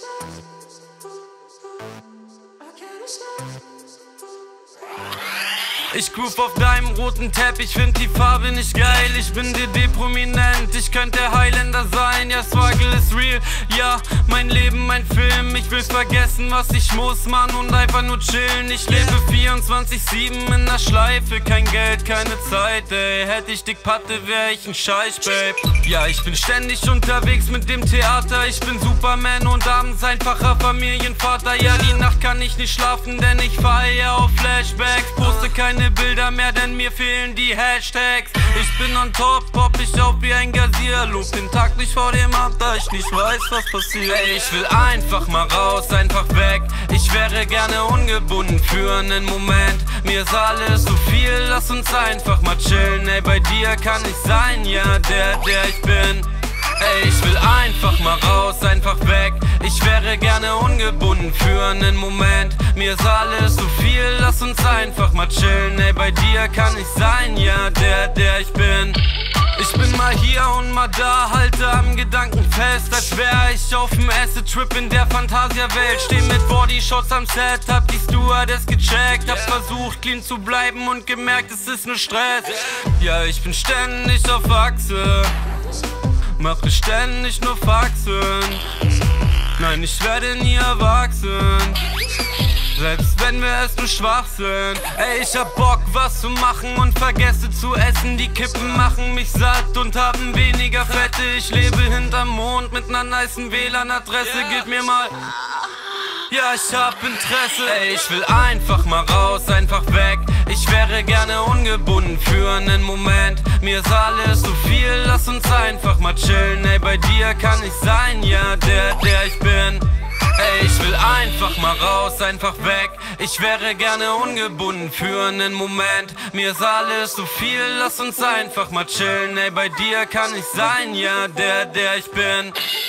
Ich groove auf deinem roten Teppich, find die Farbe nicht geil. Ich bin DD-prominent, ich könnte der Highlander sein. Ja, Struggle ist real, ja, mein Leben, mein Film. Ich will vergessen, was ich muss, Mann, und einfach nur chillen. Ich lebe 24/7 in der Schleife, kein Geld, keine Zeit, ey. Hätte ich dick Patte, wär ich ein Scheich, Babe. Ja, ich bin ständig unterwegs mit dem Theater. Ich bin Superman und abends einfacher Familienvater. Ja, die Nacht kann ich nicht schlafen, denn ich feier auf Flashbacks. Poste keine Bilder mehr, denn mir fehlen die Hashtags. Ich bin on top, pop ich auf wie ein Gazier. Lob den Tag nicht vor dem ab, da ich nicht weiß, was passiert. Ey, ich will einfach mal raus, einfach weg. Ich wäre gerne ungebunden für einen Moment. Mir ist alles so viel, lass uns einfach mal chillen. Ey, bei dir kann ich sein, ja, der ich bin. Ey, ich will einfach mal raus, einfach weg. Ich wäre gerne ungebunden für einen Moment. Mir ist alles so viel, lass uns einfach mal chillen. Ey, bei dir kann ich sein, ja, der ich bin. Ich bin mal hier und mal da, halte am Gedanken fest, als wär ich auf dem Acid-Trip in der Fantasia-Welt. Steh mit Bodyshots am Set, hab die Stewardess gecheckt, hab versucht clean zu bleiben und gemerkt, es ist nur Stress. Ja, ich bin ständig auf Achse, mache ständig nur Faxen. Nein, ich werde nie erwachsen, selbst wenn wir erst nur schwach sind. Ey, ich hab Bock, was zu machen und vergesse zu essen. Die Kippen machen mich satt und haben weniger Fette. Ich lebe hinterm Mond mit ner nicen WLAN-Adresse. Gib mir mal... Ja, ich hab Interesse. Ey, ich will einfach mal raus, einfach weg. Ich wäre gerne ungebunden für einen Moment. Mir ist alles so viel, lass uns einfach mal chillen. Ey, bei dir kann ich sein, ja, der ich bin. Ey, ich will einfach mal raus, einfach weg. Ich wäre gerne ungebunden für einen Moment. Mir ist alles so viel, lass uns einfach mal chillen. Ey, bei dir kann ich sein, ja, der ich bin.